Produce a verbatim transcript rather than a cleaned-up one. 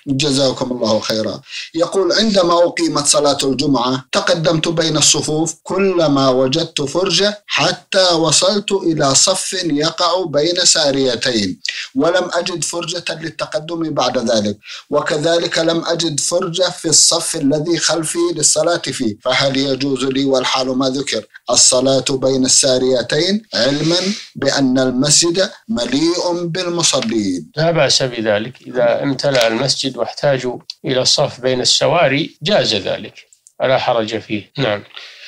جزاكم الله خيرا. يقول: عندما أقيمت صلاة الجمعة تقدمت بين الصفوف كلما وجدت فرجة حتى وصلت إلى صف يقع بين ساريتين، ولم أجد فرجة للتقدم بعد ذلك، وكذلك لم أجد فرجة في الصف الذي خلفي للصلاة فيه، فهل يجوز لي والحال ما ذكر الصلاة بين الساريتين علما بأن المسجد مليء بالمصلين؟ لا بأس بذلك، إذا امتلأ المسجد واحتاجوا إلى الصف بين السواري جاز ذلك، لا حرج فيه. نعم.